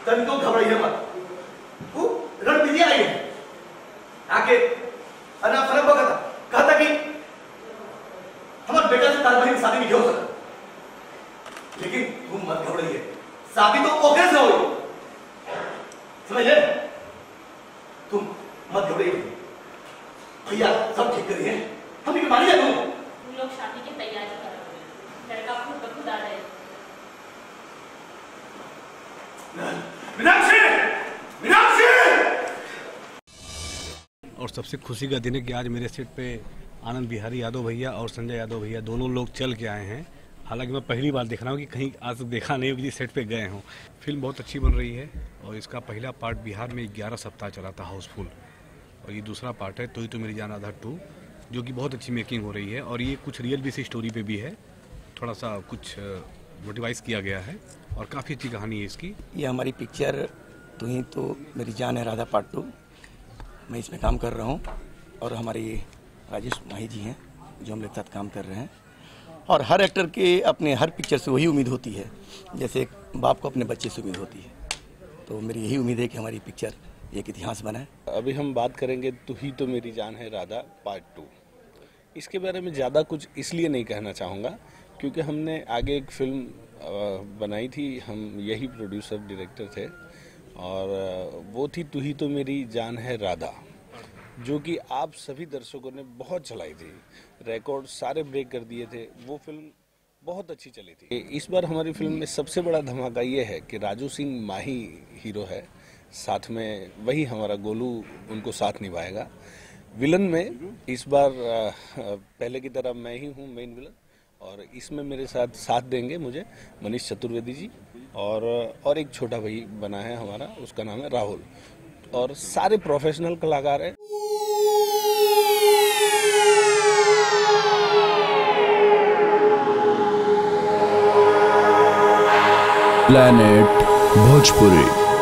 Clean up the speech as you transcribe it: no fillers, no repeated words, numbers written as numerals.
तन तो घबराइए मत। तू रणविधि आई है आके अना फर्क बगा कहा था कि हमारे बेटा से तार बहन शादी नहीं हो सकता, लेकिन तुम मत घबराइए, शादी तो ओके से होगी, समझे? तुम मत घबराइए, भैया सब ठीक करिए, हम भी मानिए तुम लोग शादी की तैयारी कर रहे हैं, लड़का खुद ब खुद आ रहे हैं। मीनाक्षी! मीनाक्षी! और सबसे खुशी का दिन है कि आज मेरे सेट पे आनंद बिहारी यादव भैया और संजय यादव भैया दोनों लोग चल के आए हैं। हालांकि मैं पहली बार देख रहा हूँ कि कहीं आज तक देखा नहीं हो कि सेट पे गए हों। फिल्म बहुत अच्छी बन रही है और इसका पहला पार्ट बिहार में 11 सप्ताह चला था हाउसफुल, और ये दूसरा पार्ट है तो मेरी जान आधा 2, जो कि बहुत अच्छी मेकिंग हो रही है और ये कुछ रियल बेसिस स्टोरी पे भी है, थोड़ा सा कुछ मोटिवाइज किया गया है और काफ़ी अच्छी कहानी है इसकी। ये हमारी पिक्चर तो मेरी जान है राधा पार्ट 2, मैं इसमें काम कर रहा हूँ और हमारे राजेश माही जी हैं जो हम लोग साथ काम कर रहे हैं। और हर एक्टर के अपने हर पिक्चर से वही उम्मीद होती है जैसे एक बाप को अपने बच्चे से उम्मीद होती है, तो मेरी यही उम्मीद है कि हमारी पिक्चर एक इतिहास बनाए। अभी हम बात करेंगे तो मेरी जान है राधा पार्ट 2। इसके बारे में ज़्यादा कुछ इसलिए नहीं कहना चाहूँगा क्योंकि हमने आगे एक फिल्म बनाई थी, हम यही प्रोड्यूसर डायरेक्टर थे, और वो थी तो मेरी जान है राधा, जो कि आप सभी दर्शकों ने बहुत चलाई थी, रिकॉर्ड सारे ब्रेक कर दिए थे। वो फिल्म बहुत अच्छी चली थी। इस बार हमारी फिल्म में सबसे बड़ा धमाका ये है कि राजू सिंह माही हीरो है, साथ में वही हमारा गोलू उनको साथ निभाएगा। विलन में इस बार पहले की तरह मैं ही हूँ मेन विलन, और इसमें मेरे साथ देंगे मुझे मनीष चतुर्वेदी जी, और एक छोटा भाई बना है हमारा, उसका नाम है राहुल, और सारे प्रोफेशनल कलाकार हैं। प्लैनेट भोजपुरी।